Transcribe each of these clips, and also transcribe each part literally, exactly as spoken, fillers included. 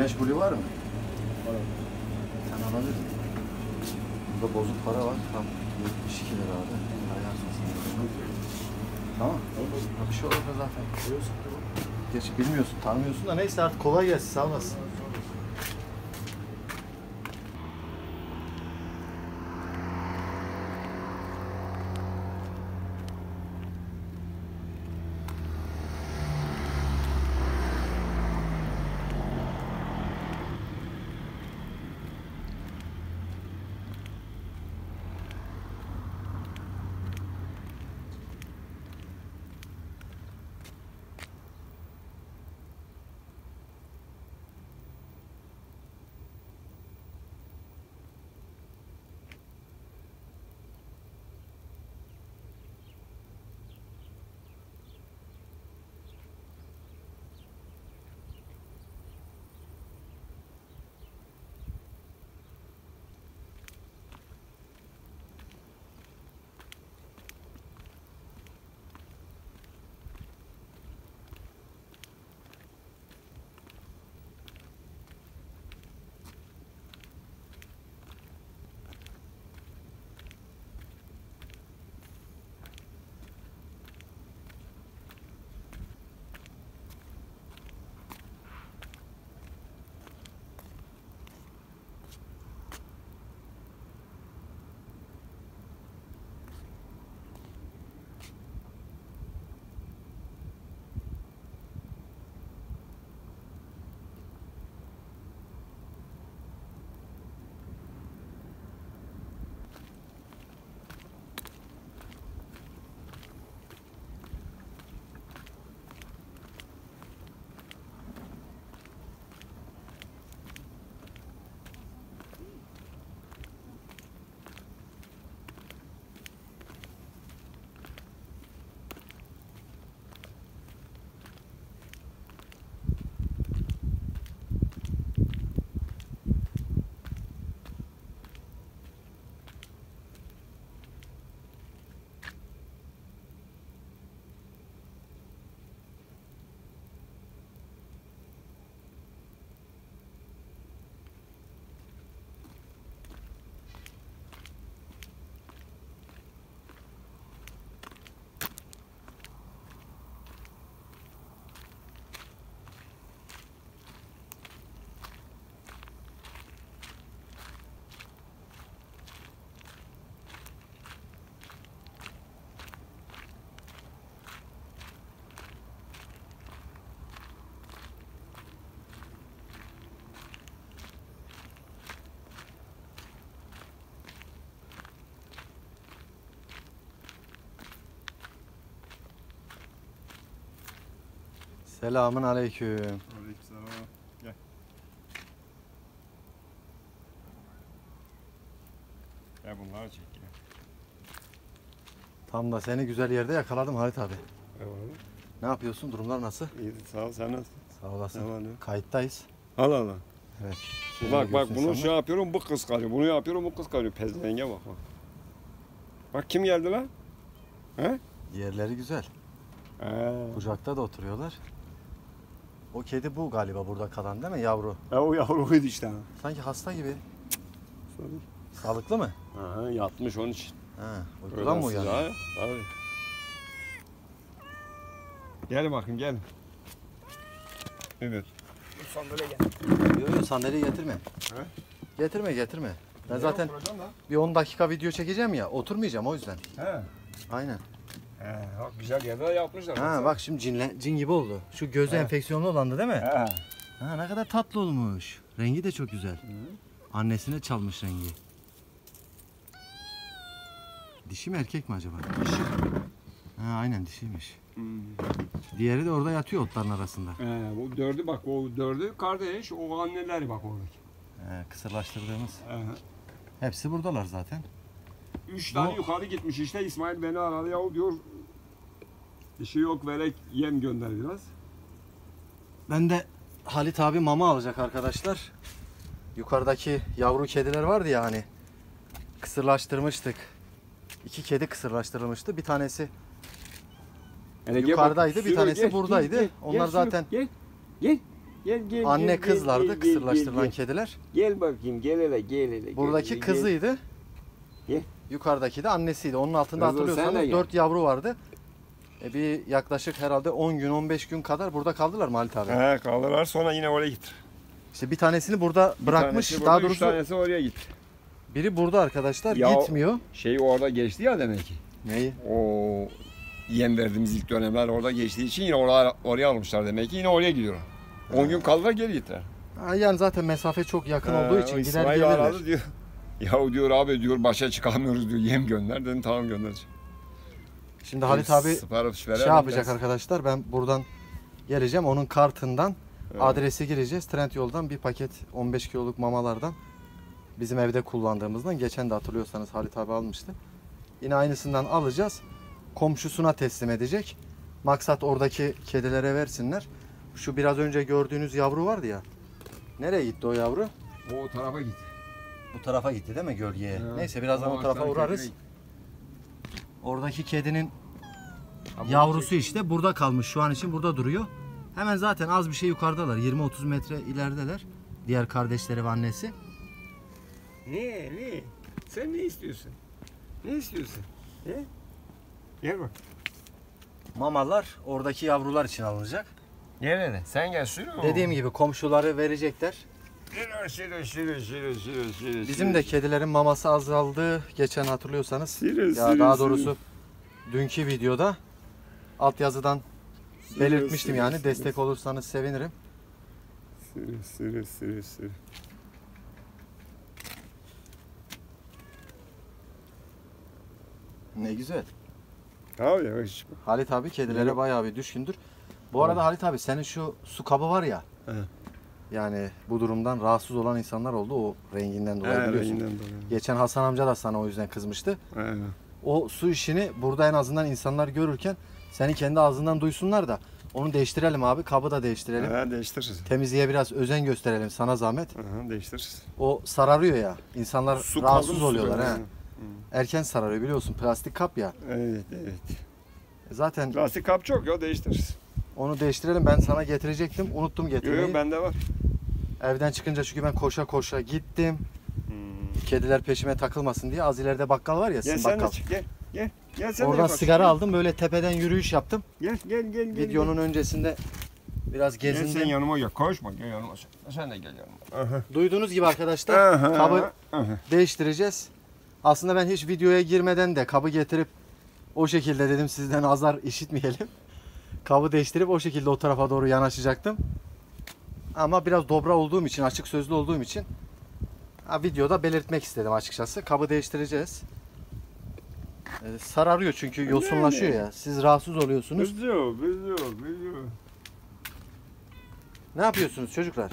meşgulü var mı? Var. Sen alabilir misin? Burada bozuk para var. Tam yetmiş iki lira abi. Ayarsın sana. Tamam. Bir şey olur da zaten. Gerçi bilmiyorsun, tanımıyorsun da neyse artık kolay gelsin. Sağ olasın. Selamun aleyküm. Aleykümselam. Gel. Gel bunları çek ya. Tam da seni güzel yerde yakaladım Halit abi. Eyvallah. Ne yapıyorsun? Durumlar nasıl? İyi, sağ ol. Sen nasılsın? Sağ olasın. Eyvallah. Kayıttayız. Allah Allah. Evet. Bak bak bunu insanlar. şey yapıyorum, bu kıskanıyor. Bunu yapıyorum, bu kıskanıyor. Pezvenge bak bak. Bak kim geldi lan? He? Yerleri güzel. He. Kucakta da oturuyorlar. O kedi bu galiba burada kalan değil mi yavru? E o yavruydu işte. Ha. Sanki hasta gibi. Sorry. Sağlıklı mı? Aha, yatmış onun için. Ha, uykudan mı uyandı? Öğlensiz ha, Tabii. Gel bakayım gel. Evet. Sandalye gel. Yok yok sandalye getirme. He? Getirme getirme. Ben zaten bir on dakika video çekeceğim ya, oturmayacağım o yüzden. He. Aynen. He, bak güzel yerler yapmışlar. Ha bak şimdi cinle, cin gibi oldu. Şu gözü He. enfeksiyonlu olandı değil mi? He. Ha ne kadar tatlı olmuş. Rengi de çok güzel. Hı. Annesine çalmış rengi. Dişi mi erkek mi acaba? Dişi. Ha aynen dişiymiş. Hmm. Diğeri de orada yatıyor otların arasında. He, bu dördü bak o dördü kardeş, o anneleri bak oradaki. He, kısırlaştırdığımız. He. Hepsi buradalar zaten. Üç Bu- tane yukarı gitmiş işte, İsmail beni aradı, yahu diyor işi yok, verek yem gönder biraz. Ben de Halit abi mama alacak arkadaşlar. Yukarıdaki yavru kediler vardı ya hani. Kısırlaştırmıştık. İki kedi kısırlaştırılmıştı. Bir tanesi Hele gel yukarıdaydı, bak, bir sürü, tanesi gel, buradaydı. gel, gel, Onlar gel, sürü, zaten gel, gel, Gel gel. Anne gel, kızlardı, gel, gel, kısırlaştırılan gel, kediler. Gel bakayım gel hele gel hele. Buradaki gel, gel, kızıydı. Gel. Yukarıdaki de annesiydi. Onun altında Kızıl, sen de hatırlıyorsanız gel. dört yavru vardı. E bir yaklaşık herhalde on gün on beş gün kadar burada kaldılar mı Halit abi? He kalırlar sonra yine oraya git. İşte bir tanesini burada Bir bırakmış. tanesi Daha burada, üç doğrusu tanesi oraya git. biri burada arkadaşlar, Ya o- gitmiyor. Şey orada geçti ya demek ki. Neyi? O yem verdiğimiz ilk dönemler orada geçtiği için yine oraya, oraya almışlar demek ki yine oraya gidiyorlar. on gün kaldılar geri gittiler. Ha, yani zaten mesafe çok yakın olduğu için Ee, gider İsmail gelirler. aradı diyor. Ya diyor abi diyor başa çıkamıyoruz diyor yem gönder dedim tamam göndereceğim. Şimdi Halit abi Sipariş şey verelim yapacak biraz. arkadaşlar, ben buradan geleceğim, onun kartından Evet. adresi gireceğiz. Trendyol'dan bir paket on beş kiloluk mamalardan, bizim evde kullandığımızdan, geçen de hatırlıyorsanız Halit abi almıştı. Yine aynısından alacağız. Komşusuna teslim edecek. Maksat oradaki kedilere versinler. Şu biraz önce gördüğünüz yavru vardı ya. Nereye gitti o yavru? O tarafa git. Bu tarafa gitti değil mi, gölgeye? Ya. Neyse birazdan o Ama tarafa sen uğrarız. kedine- Oradaki kedinin Ama yavrusu işte burada kalmış, şu an için burada duruyor. Hemen zaten az bir şey yukarıdalar, yirmi otuz metre ilerideler. Diğer kardeşleri ve annesi. Ne ne? Sen ne istiyorsun? Ne istiyorsun? He? Gel bak. Mamalar oradaki yavrular için alınacak. Gel hele. Sen gel sürü. Dediğim gibi komşuları verecekler. Sürü sürü sürü sürü sürü sürü. Bizim de kedilerin maması azaldı. Geçen hatırlıyorsanız. Sürü, Ya sürü, daha sürü. doğrusu dünkü videoda altyazıdan Sürü, belirtmiştim sürü, yani. sürü. Destek olursanız sevinirim. Sürü sürü sürü sürü. Ne güzel. Abi yavaş. Halit abi kedilere Yok. bayağı bir düşkündür. Bu arada Halit abi, senin şu su kabı var ya. Evet. Yani bu durumdan rahatsız olan insanlar oldu, o renginden dolayı, He, biliyorsun. renginden dolayı. Geçen Hasan amca da sana o yüzden kızmıştı. He. O su işini burada en azından insanlar görürken seni kendi ağzından duysunlar da onu değiştirelim abi. Kabı da değiştirelim. He, değiştiririz. Temizliğe biraz özen gösterelim, sana zahmet. Aha, değiştiririz. O sararıyor ya. İnsanlar Su rahatsız kaldı mı oluyorlar su he. kaldı. Erken sararıyor, biliyorsun, plastik kap ya. Evet evet. Zaten Plastik kap çok ya değiştiririz. onu değiştirelim, ben sana getirecektim. Unuttum Yok getirmeyi. yok bende var. Evden çıkınca çünkü ben koşa koşa gittim. Kediler peşime takılmasın diye. Az ileride bakkal var ya, Gel sizin sen bakkal. de çık gel. Gel. Gel sen de Oradan yaparsın. sigara aldım, böyle tepeden yürüyüş yaptım. Gel gel gel gel. Videonun öncesinde biraz gel. Gel sen gezindim. yanıma gel. Koşma gel yanıma sen. Sen de gel yanıma. Aha. Duyduğunuz gibi arkadaşlar, Aha, kabı aha. değiştireceğiz. Aslında ben hiç videoya girmeden de kabı getirip o şekilde dedim, sizden azar işitmeyelim. Kabı değiştirip o şekilde o tarafa doğru yanaşacaktım. Ama biraz dobra olduğum için, açık sözlü olduğum için ha, videoda belirtmek istedim açıkçası. Kabı değiştireceğiz. Ee, sararıyor çünkü yosunlaşıyor ya. Siz rahatsız oluyorsunuz. Biliyor, biliyor, biliyor. Ne yapıyorsunuz çocuklar?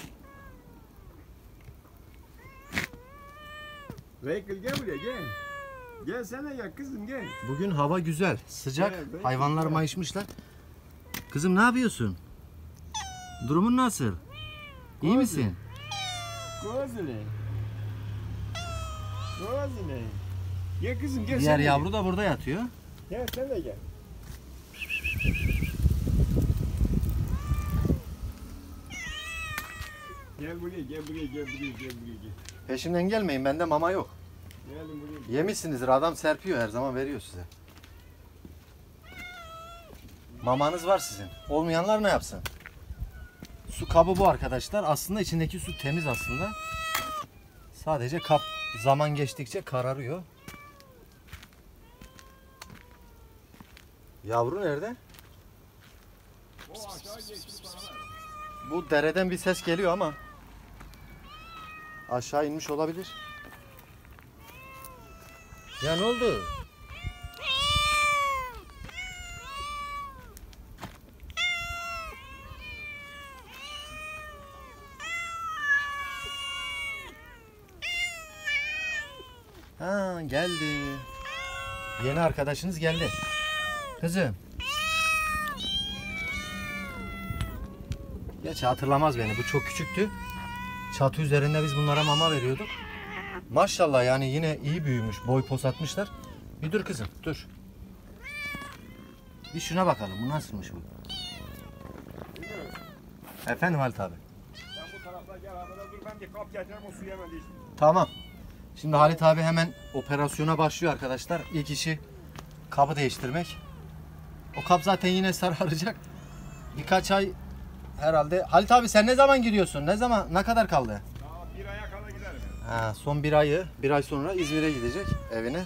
Reykül gel buraya gel. Gel sen de gel kızım gel. Bugün hava güzel, sıcak. Evet, evet, Hayvanlar güzel. mayışmışlar. Kızım ne yapıyorsun? Durumun nasıl? İyi misin? Kozine. Kozine. Gel kızım gel Diğer sen de yavru da burada yatıyor. Gel. Gel sen de gel. Gel buraya gel buraya gel buraya gel buraya gel. Peşimden gelmeyin, bende mama yok. Gelin buraya. Yemişsinizdir, adam serpiyor, her zaman veriyor size. Mamanız var sizin. Olmayanlar ne yapsın? Su kabı bu arkadaşlar. Aslında içindeki su temiz aslında. Sadece kap zaman geçtikçe kararıyor. Yavru nerede? O aşağı geçti bana. Bu dereden bir ses geliyor ama aşağı inmiş olabilir. Ya ne oldu? Ha, geldi. Yeni arkadaşınız geldi. Kızım. Gerçi hatırlamaz beni. Bu çok küçüktü. Çatı üzerinde biz bunlara mama veriyorduk. Maşallah yani yine iyi büyümüş. Boy pos atmışlar. Bir dur kızım, dur. Bir şuna bakalım. Bu nasılmış bu? Efendim Halit abi. Gel abi dur ben bir kap getireyim o suyu hemen değiştir. Tamam. Şimdi Halit abi hemen operasyona başlıyor arkadaşlar. İlk işi kabı değiştirmek. O kap zaten yine sararacak. Birkaç ay herhalde. Halit abi sen ne zaman gidiyorsun? Ne zaman? Ne kadar kaldı? Daha bir aya kadar giderim. Ha, son bir ayı, bir ay sonra İzmir'e gidecek evine.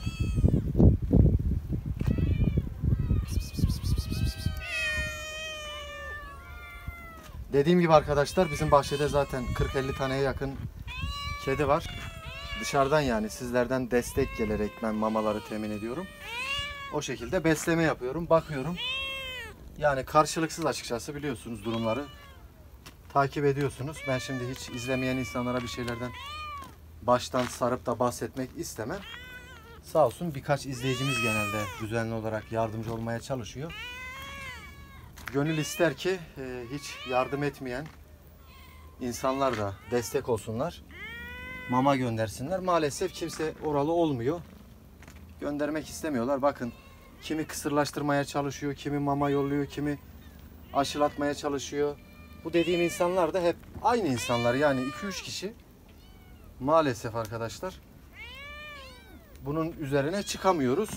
Dediğim gibi arkadaşlar bizim bahçede zaten kırk elli taneye yakın kedi var. Dışarıdan yani sizlerden destek gelerek ben mamaları temin ediyorum. O şekilde besleme yapıyorum, bakıyorum. Yani karşılıksız açıkçası biliyorsunuz durumları. Takip ediyorsunuz. Ben şimdi hiç izlemeyen insanlara bir şeylerden baştan sarıp da bahsetmek istemem. Sağ olsun birkaç izleyicimiz genelde düzenli olarak yardımcı olmaya çalışıyor. Gönül ister ki e, hiç yardım etmeyen insanlar da destek olsunlar. Mama göndersinler. Maalesef kimse oralı olmuyor. Göndermek istemiyorlar. Bakın kimi kısırlaştırmaya çalışıyor, kimi mama yolluyor, kimi aşılatmaya çalışıyor. Bu dediğim insanlar da hep aynı insanlar. Yani iki üç kişi maalesef arkadaşlar. Bunun üzerine çıkamıyoruz.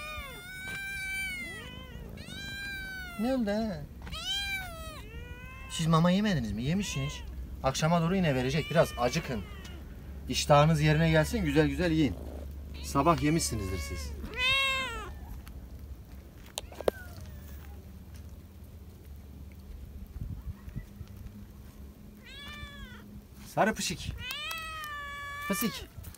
Ne oldu ha? Siz mama yemediniz mi? Yemişsiniz. Akşama doğru yine verecek. Biraz acıkın. İştahınız yerine gelsin. Güzel güzel yiyin. Sabah yemişsinizdir siz. Sarı pışık. Pısık.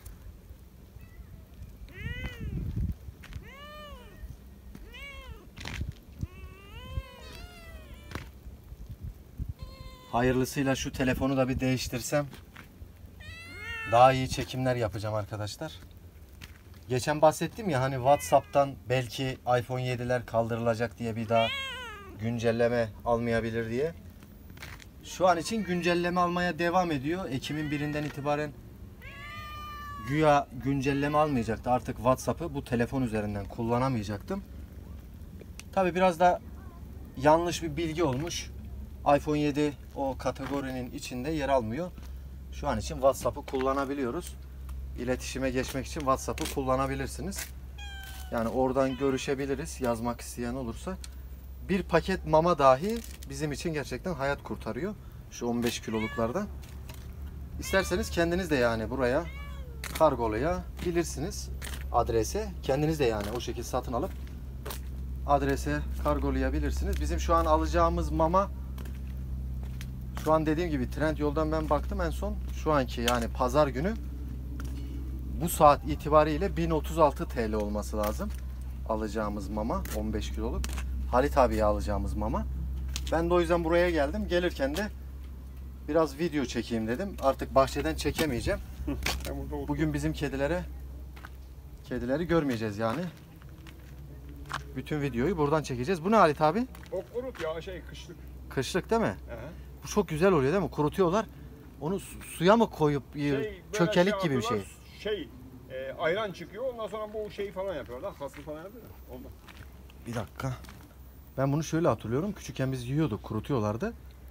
Hayırlısıyla şu telefonu da bir değiştirsem daha iyi çekimler yapacağım arkadaşlar. Geçen bahsettim ya hani WhatsApp'tan belki iPhone yediler kaldırılacak diye bir daha güncelleme almayabilir diye. Şu an için güncelleme almaya devam ediyor. Ekim'in birinden itibaren güya güncelleme almayacaktı. Artık WhatsApp'ı bu telefon üzerinden kullanamayacaktım. Tabi biraz da yanlış bir bilgi olmuş. iPhone yedi o kategorinin içinde yer almıyor. Şu an için WhatsApp'ı kullanabiliyoruz. İletişime geçmek için WhatsApp'ı kullanabilirsiniz. Yani oradan görüşebiliriz yazmak isteyen olursa. Bir paket mama dahi bizim için gerçekten hayat kurtarıyor. Şu on beş kiloluklardan. İsterseniz kendiniz de yani buraya kargolayabilirsiniz. Adrese kendiniz de yani o şekilde satın alıp adrese kargolayabilirsiniz. Bizim şu an alacağımız mama şu an dediğim gibi Trendyol'dan ben baktım en son. Şu anki yani pazar günü bu saat itibariyle bin otuz altı TL olması lazım. Alacağımız mama on beş kiloluk. Halit abiye alacağımız mama. Ben de o yüzden buraya geldim. Gelirken de biraz video çekeyim dedim. Artık bahçeden çekemeyeceğim. Bugün bizim kedilere kedileri görmeyeceğiz yani. Bütün videoyu buradan çekeceğiz. Bu ne Halit abi? O kurut ya şey kışlık. Kışlık değil mi? Hı hı. Bu çok güzel oluyor değil mi? Kurutuyorlar. Onu su- suya mı koyup Şey, çökelik şey gibi bir şey. yapıyorlar, Şey e, ayran çıkıyor ondan sonra bu şeyi falan yapıyorlar. Faslı falan yapıyorlar. Ondan. Bir dakika. Ben bunu şöyle hatırlıyorum. Küçükken biz yiyorduk, kurutuyorlardı.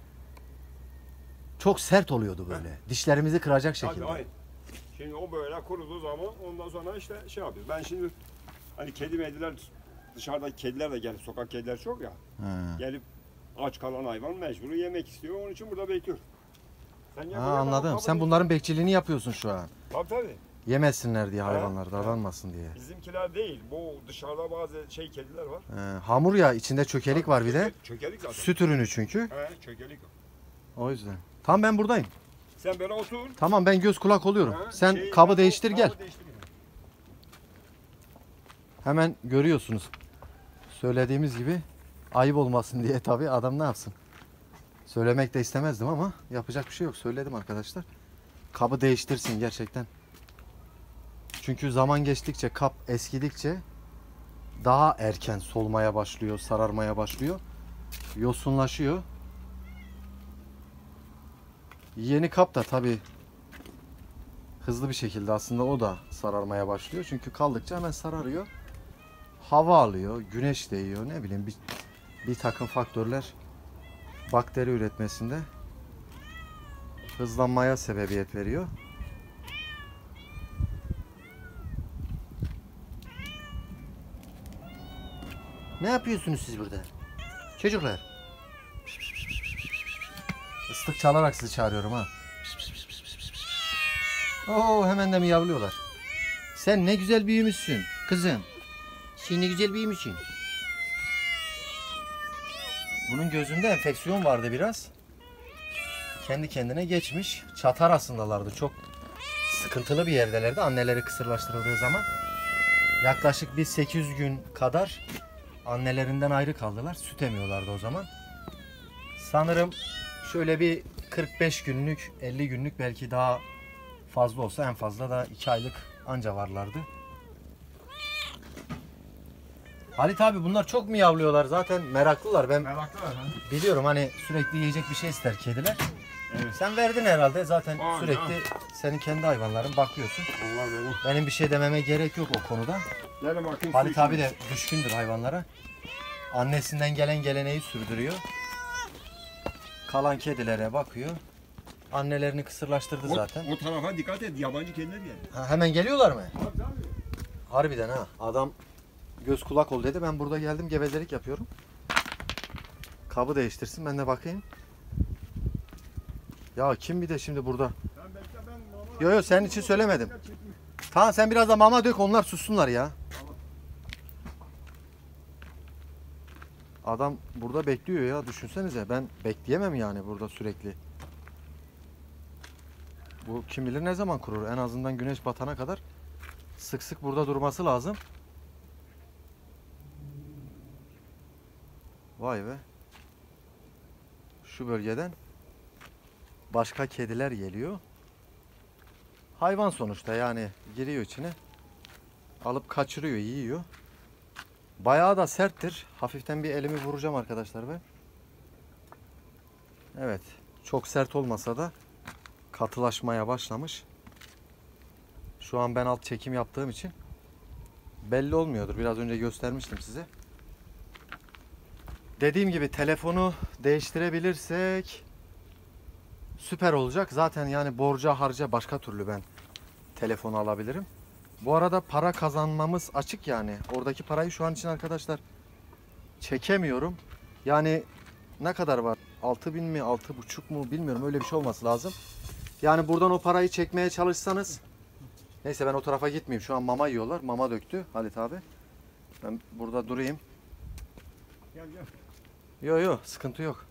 Çok sert oluyordu böyle. Heh. Dişlerimizi kıracak şekilde. Tabii, aynen. Şimdi o böyle kuruduğu zaman ondan sonra işte şey yapıyor. Ben şimdi hani kedi mediler dışarıdaki kediler de gelip sokak kediler çok ya. He. Gelip aç kalan hayvan mecbur yemek istiyor. Onun için burada bekliyor. Sen Ha, anladım. Sen bunların bekçiliğini yapıyorsun şu an. Tabii tabii. Yemesinler diye hayvanlar, He. davranmasın diye. Bizimkiler değil. Bu dışarıda bazı şey kediler var. He, hamur ya içinde çökelik var bir de. Çökelik zaten. Süt ürünü çünkü. He, çökelik. O yüzden. Tamam ben buradayım. Sen böyle otur. Tamam ben göz kulak oluyorum. Ha, Sen şey, kabı ben değiştir o- gel. kabı değiştir. Hemen görüyorsunuz. Söylediğimiz gibi ayıp olmasın diye tabii adam ne yapsın? Söylemek de istemezdim ama yapacak bir şey yok. Söyledim arkadaşlar. Kabı değiştirsin gerçekten. Çünkü zaman geçtikçe kap eskidikçe daha erken solmaya başlıyor, sararmaya başlıyor. Yosunlaşıyor. Yeni kap da tabii hızlı bir şekilde aslında o da sararmaya başlıyor. Çünkü kaldıkça hemen sararıyor. Hava alıyor, güneş değiyor, ne bileyim bir, bir takım faktörler bakteri üretmesinde hızlanmaya sebebiyet veriyor. Ne yapıyorsunuz siz burada? Çocuklar. Islık çalarak sizi çağırıyorum ha. Oo, hemen de miyavlıyorlar. Sen ne güzel büyümüşsün kızım. Sen ne güzel büyümüşsün. Bunun gözünde enfeksiyon vardı biraz. Kendi kendine geçmiş. Çatar aslındalardı. Çok sıkıntılı bir yerdelerdi. Anneleri kısırlaştırıldığı zaman. Yaklaşık bir sekiz yüz gün kadar annelerinden ayrı kaldılar. Süt emiyorlardı o zaman. Sanırım şöyle bir kırk beş günlük, elli günlük, belki daha fazla olsa en fazla da iki aylık anca varlardı. Halit abi, bunlar çok miyavlıyorlar, zaten meraklılar. Ben Meraklılar ha. biliyorum, hani sürekli yiyecek bir şey ister kediler. Evet. Sen verdin herhalde zaten, Aa, sürekli ya. senin kendi hayvanların, bakıyorsun. Allah benim. Benim bir şey dememe gerek yok o konuda. Gelin bakayım. Halit su abi içelim. de düşkündür hayvanlara. Annesinden gelen geleneği sürdürüyor. Kalan kedilere bakıyor. Annelerini kısırlaştırdı O, zaten. o tarafa dikkat et. Yabancı kediler geldi. Ha, hemen geliyorlar mı? Tabii tabii. Harbiden ha. Adam göz kulak ol dedi. Ben burada geldim, gevezelik yapıyorum. Kabı değiştirsin, ben de bakayım. Ya kim bir de şimdi burada? Sen bekle, ben mama... Yo yo, senin için söylemedim. Tamam, sen biraz da mama dök, onlar sussunlar ya. Adam burada bekliyor ya, düşünsenize. Ben bekleyemem yani burada sürekli. Bu kim bilir ne zaman kurur. En azından güneş batana kadar sık sık burada durması lazım. Vay be. Şu bölgeden başka kediler geliyor. Hayvan sonuçta, yani giriyor içine. Alıp kaçırıyor, yiyor. Bayağı da serttir. Hafiften bir elimi vuracağım arkadaşlar ben. Evet. Çok sert olmasa da katılaşmaya başlamış. Şu an ben alt çekim yaptığım için belli olmuyordur. Biraz önce göstermiştim size. Dediğim gibi telefonu değiştirebilirsek süper olacak. Zaten yani borca harca başka türlü ben telefonu alabilirim. Bu arada para kazanmamız açık yani. Oradaki parayı şu an için arkadaşlar çekemiyorum. Yani ne kadar var? altı bin mi, altı buçuk mu bilmiyorum. Öyle bir şey olması lazım. Yani buradan o parayı çekmeye çalışsanız. Neyse, ben o tarafa gitmeyeyim. Şu an mama yiyorlar. Mama döktü Halit abi. Ben burada durayım. Gel gel. Yok yok, sıkıntı yok.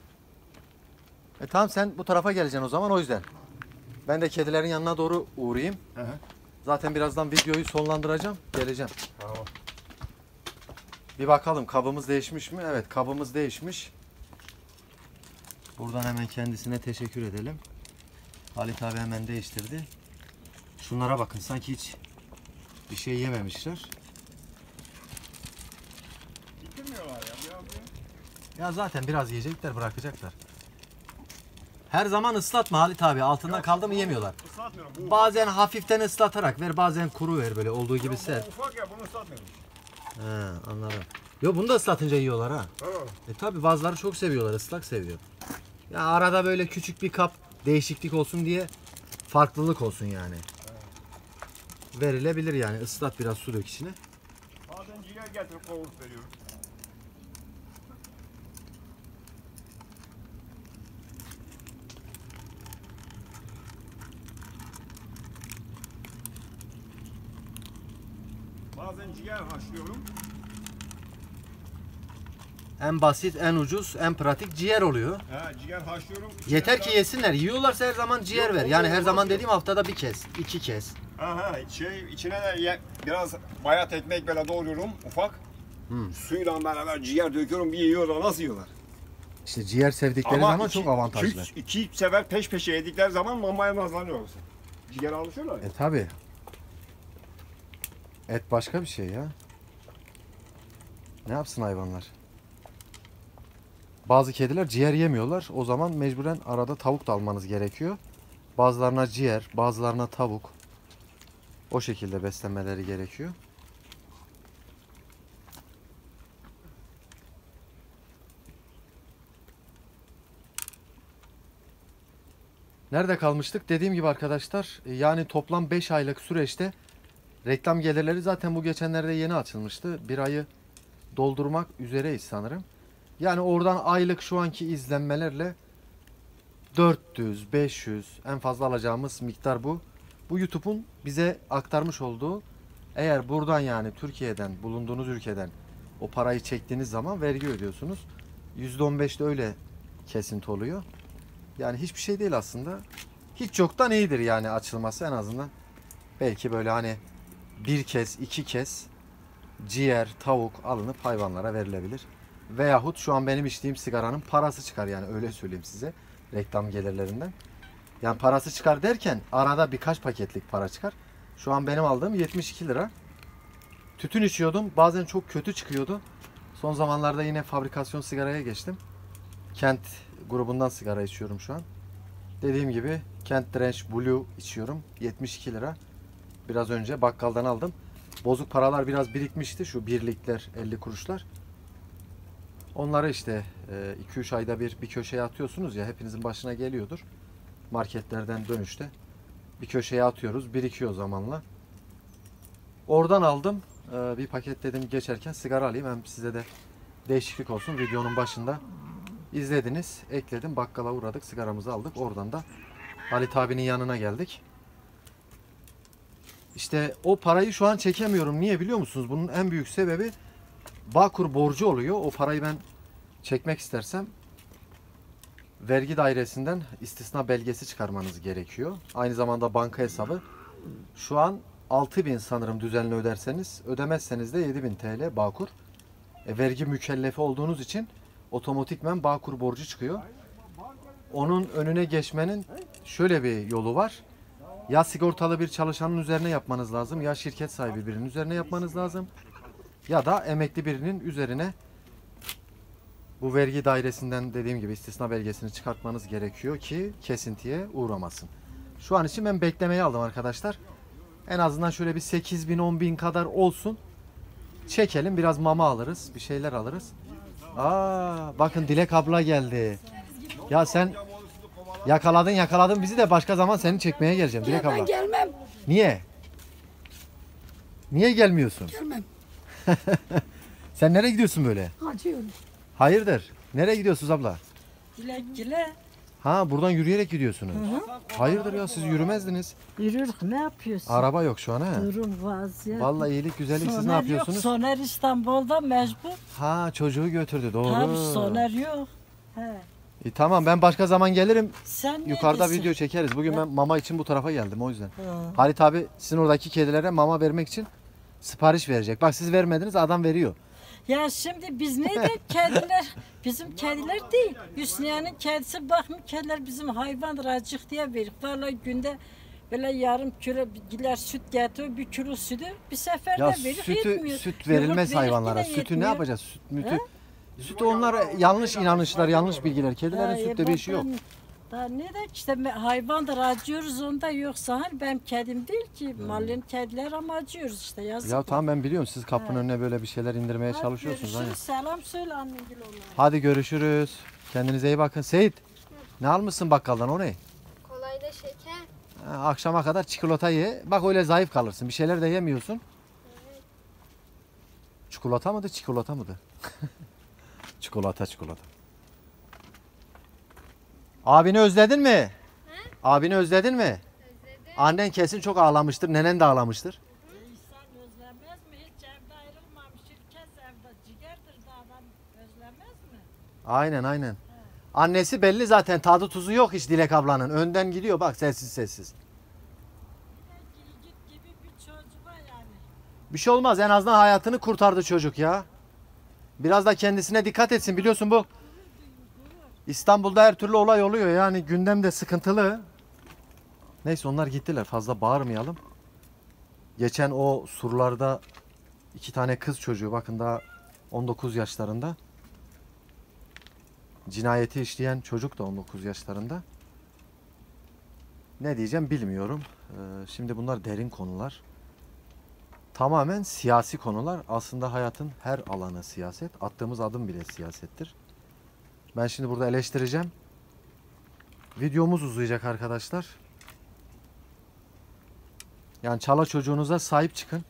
E tamam, sen bu tarafa geleceksin o zaman, o yüzden. Ben de kedilerin yanına doğru uğrayayım. Hı hı. Zaten birazdan videoyu sonlandıracağım. Geleceğim. Tamam. Bir bakalım kabımız değişmiş mi? Evet, kabımız değişmiş. Buradan hemen kendisine teşekkür edelim. Halit abi hemen değiştirdi. Şunlara bakın, sanki hiç bir şey yememişler. Bitirmiyorlar ya. Biraz bir... Ya zaten biraz yiyecekler, bırakacaklar. Her zaman ıslatma Halit abi. Altında Yok, kaldı mı yemiyorlar. Islatmıyorum. Bu Bazen hafiften ıslatarak ver, bazen kuru ver, böyle olduğu gibi ufak, ser. bu ufak ya, bunu ıslatmıyorum. He, anladım. Yo, bunu da ıslatınca yiyorlar ha. Tamam. E tabi, bazıları çok seviyorlar, ıslak seviyor. Ya arada böyle küçük bir kap değişiklik olsun diye, farklılık olsun yani. Verilebilir yani, ıslat, biraz su dök içine. Bazen ciğer getirip kavurup veriyorum. Bazen ciğer haşlıyorum. En basit, en ucuz, en pratik ciğer oluyor. He, ciğer haşlıyorum. Yeter ki yesinler. Yiyorlarsa her zaman ciğer ver. Yani her zaman dediğim, haftada bir kez, iki kez. Aha, şey içine de ye- biraz bayat ekmek böyle doğruyorum ufak. Hmm. Suyla beraber ciğer döküyorum, bir yiyorlar, nasıl yiyorlar? İşte ciğer sevdikleri zaman iki- çok avantajlı. Iki, iki sefer peş peşe yedikleri zaman mamaya nazlanıyorsun. Ciğer alışıyorlar ya. E tabi. Et başka bir şey ya. Ne yapsın hayvanlar? Bazı kediler ciğer yemiyorlar. O zaman mecburen arada tavuk da almanız gerekiyor. Bazılarına ciğer, bazılarına tavuk. O şekilde beslenmeleri gerekiyor. Nerede kalmıştık? Dediğim gibi arkadaşlar, yani toplam beş aylık süreçte reklam gelirleri zaten bu geçenlerde yeni açılmıştı. Bir ayı doldurmak üzereyiz sanırım. Yani oradan aylık şu anki izlenmelerle dört yüz, beş yüz en fazla alacağımız miktar bu. Bu YouTube'un bize aktarmış olduğu, eğer buradan yani Türkiye'den, bulunduğunuz ülkeden o parayı çektiğiniz zaman vergi ödüyorsunuz. yüzde on beş de öyle kesinti oluyor. Yani hiçbir şey değil aslında. Hiç yoktan iyidir yani açılması en azından. Belki böyle hani bir kez, iki kez ciğer, tavuk alınıp hayvanlara verilebilir. Veyahut şu an benim içtiğim sigaranın parası çıkar yani, öyle söyleyeyim size, reklam gelirlerinden. Yani parası çıkar derken arada birkaç paketlik para çıkar. Şu an benim aldığım yetmiş iki lira. Tütün içiyordum. Bazen çok kötü çıkıyordu. Son zamanlarda yine fabrikasyon sigaraya geçtim. Kent grubundan sigara içiyorum şu an. Dediğim gibi Kent Ranch Blue içiyorum. yetmiş iki lira. Biraz önce bakkaldan aldım. Bozuk paralar biraz birikmişti. Şu birlikler, elli kuruşlar. Onları işte iki üç ayda bir bir köşeye atıyorsunuz ya, hepinizin başına geliyordur. Marketlerden dönüşte bir köşeye atıyoruz, birikiyor zamanla. Oradan aldım. Bir paket dedim geçerken sigara alayım, hem size de değişiklik olsun. Videonun başında izlediniz, ekledim, bakkala uğradık, sigaramızı aldık. Oradan da Halit abinin yanına geldik. İşte o parayı şu an çekemiyorum. Niye biliyor musunuz? Bunun en büyük sebebi Bağkur borcu oluyor. O parayı ben çekmek istersem vergi dairesinden istisna belgesi çıkarmanız gerekiyor. Aynı zamanda banka hesabı. Şu an altı bin sanırım düzenli öderseniz. Ödemezseniz de yedi bin T L Bağkur. E, vergi mükellefi olduğunuz için otomatikmen Bağkur borcu çıkıyor. Onun önüne geçmenin şöyle bir yolu var. Ya sigortalı bir çalışanın üzerine yapmanız lazım, ya şirket sahibi birinin üzerine yapmanız lazım, ya da emekli birinin üzerine bu vergi dairesinden dediğim gibi istisna belgesini çıkartmanız gerekiyor ki kesintiye uğramasın. Şu an için ben beklemeye aldım arkadaşlar. En azından şöyle bir sekiz bin on bin kadar olsun. Çekelim, biraz mama alırız, bir şeyler alırız. Aa, bakın Dilek abla geldi. Ya sen yakaladın yakaladın bizi de, başka zaman seni çekmeye geleceğim Dilek abla. Ben gelmem. Niye? Niye gelmiyorsun? Gelmem. Sen nereye gidiyorsun böyle? Acıyorum. Hayırdır? Nereye gidiyorsunuz abla? Gile gile. Ha, buradan yürüyerek gidiyorsunuz. Hayırdır ya, siz yürümezdiniz. Yürür. Ne yapıyorsun? Araba yok şu an ha. Durun vaziyet. Vallahi iyilik güzellik, siz ne Soner yapıyorsunuz? Yok. Soner İstanbul'da mecbur. Ha, çocuğu götürdü, doğru. Tabii Soner yok. He. E, tamam, ben başka zaman gelirim. Sen ne Yukarıda diyorsun? video çekeriz. Bugün ben mama için bu tarafa geldim, o yüzden. Ha. Halit abi sizin oradaki kedilere mama vermek için sipariş verecek. Bak siz vermediniz, adam veriyor. Ya şimdi biz ne de kediler, bizim kediler değil. Hüsniye'nin kedisi bakmıyor, kediler bizim hayvandır, acık diye verir. Vallahi günde böyle yarım kilo gider süt getiriyor, bir kilo sütü bir seferde Ya verir, sütü yetmiyor. süt verilmez Yoğurt hayvanlara. verir, yine Sütü ne yetmiyor. yapacağız? Süt mütü. He? Sütü onlar yanlış inanışlar, yanlış bilgiler. Kedilerin Ha, sütte e, bir işi yok. ben- Daha ne de işte me- hayvandır, acıyoruz onda, yoksa hani benim kedim değil ki, malın kediler ama acıyoruz işte, yazık. Ya tamam, ben biliyorum siz kapının önüne böyle bir şeyler indirmeye Hadi çalışıyorsunuz. Hani. görüşürüz, selam söyle annengil onlara. Hadi görüşürüz. Kendinize iyi bakın. Seyit, ne almışsın bakkaldan, o ne? Kolayda şeker. Ha, akşama kadar çikolata ye. Bak öyle zayıf kalırsın. Bir şeyler de yemiyorsun. Çikolata mıydı, çikolata mıydı? Çikolata, çikolata. Abini özledin mi? He? Abini özledin mi? Özledim. Annen kesin çok ağlamıştır. Nenen de ağlamıştır. İnsan özlemez mi? Hiç evde ayrılmamış. Herkes evde. Ciğerdir da adam özlemez mi? Aynen aynen. Annesi belli zaten, tadı tuzu yok hiç Dilek ablanın. Önden gidiyor bak, sessiz sessiz. Git gibi bir çocuğa yani. Bir şey olmaz, en azından hayatını kurtardı çocuk ya. Biraz da kendisine dikkat etsin, biliyorsun bu İstanbul'da her türlü olay oluyor yani, gündem de sıkıntılı. Neyse, onlar gittiler, fazla bağırmayalım. Geçen o surlarda iki tane kız çocuğu, bakın daha on dokuz yaşlarında. Cinayeti işleyen çocuk da on dokuz yaşlarında. Ne diyeceğim bilmiyorum. Ee, şimdi bunlar derin konular. Tamamen siyasi konular. Aslında hayatın her alanı siyaset. Attığımız adım bile siyasettir. Ben şimdi burada eleştireceğim. videomuz uzayacak arkadaşlar. Yani çala çocuğunuza sahip çıkın.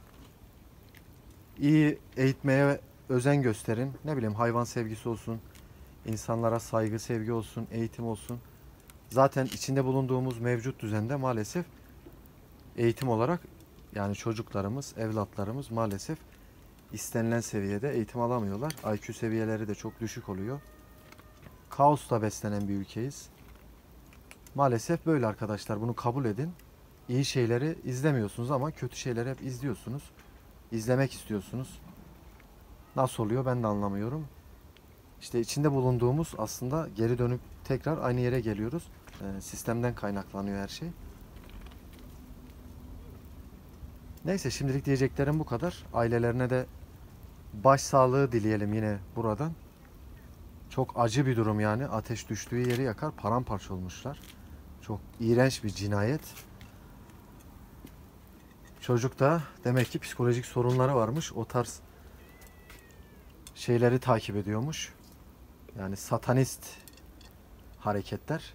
İyi eğitmeye özen gösterin. Ne bileyim hayvan sevgisi olsun. İnsanlara saygı, sevgi olsun, eğitim olsun. Zaten içinde bulunduğumuz mevcut düzende maalesef eğitim olarak yani çocuklarımız, evlatlarımız maalesef istenilen seviyede eğitim alamıyorlar. I Q seviyeleri de çok düşük oluyor. Kaosla beslenen bir ülkeyiz. Maalesef böyle arkadaşlar. Bunu kabul edin. İyi şeyleri izlemiyorsunuz ama kötü şeyleri hep izliyorsunuz. İzlemek istiyorsunuz. Nasıl oluyor ben de anlamıyorum. İşte içinde bulunduğumuz aslında geri dönüp tekrar aynı yere geliyoruz. Ee, sistemden kaynaklanıyor her şey. Neyse şimdilik diyeceklerim bu kadar. Ailelerine de başsağlığı dileyelim yine buradan. Çok acı bir durum yani. Ateş düştüğü yeri yakar. Paramparça olmuşlar. Çok iğrenç bir cinayet. Çocuk da demek ki psikolojik sorunları varmış. O tarz şeyleri takip ediyormuş. Yani satanist hareketler.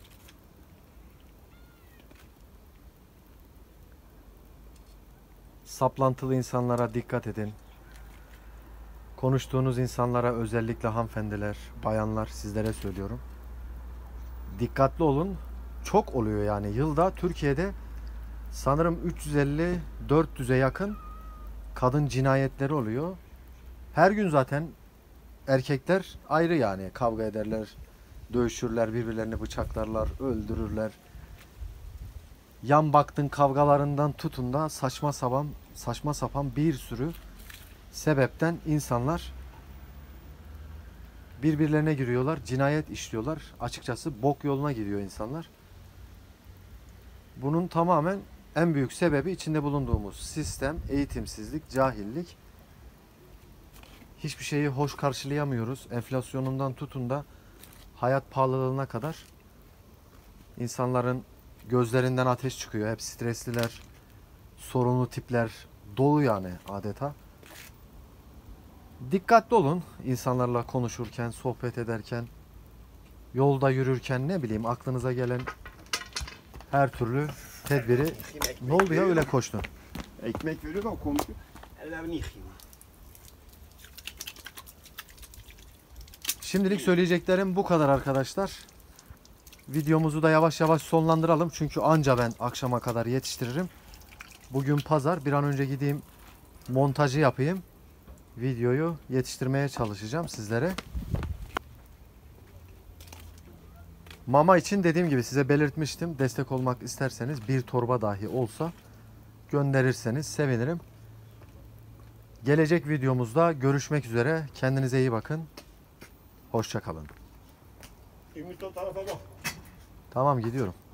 Saplantılı insanlara dikkat edin. Konuştuğunuz insanlara özellikle hanımefendiler, bayanlar sizlere söylüyorum. Dikkatli olun. Çok oluyor yani. Yılda Türkiye'de sanırım üç yüz elli dört yüze yakın kadın cinayetleri oluyor. Her gün zaten erkekler ayrı yani. Kavga ederler, dövüşürler, birbirlerini bıçaklarlar, öldürürler. Yan baktın kavgalarından tutun da saçma sapan, saçma sapan bir sürü sebepten insanlar birbirlerine giriyorlar, cinayet işliyorlar. Açıkçası bok yoluna gidiyor insanlar. Bunun tamamen en büyük sebebi içinde bulunduğumuz sistem, eğitimsizlik, cahillik. Hiçbir şeyi hoş karşılayamıyoruz. Enflasyonundan tutun da hayat pahalılığına kadar insanların gözlerinden ateş çıkıyor. Hep stresliler, sorunlu tipler dolu yani adeta. Dikkatli olun insanlarla konuşurken, sohbet ederken, yolda yürürken ne bileyim aklınıza gelen her türlü tedbiri. Ne oldu ya öyle koştun? Ekmek veriyor da o konuşuyor. Ellerini yıkayayım. Şimdilik söyleyeceklerim bu kadar arkadaşlar. Videomuzu da yavaş yavaş sonlandıralım. Çünkü anca ben akşama kadar yetiştiririm. Bugün pazar. Bir an önce gideyim montajı yapayım. Videoyu yetiştirmeye çalışacağım sizlere. Mama için dediğim gibi size belirtmiştim. Destek olmak isterseniz bir torba dahi olsa gönderirseniz sevinirim. Gelecek videomuzda görüşmek üzere. Kendinize iyi bakın. Hoşça kalın. Ümit o tarafa bak. Tamam gidiyorum.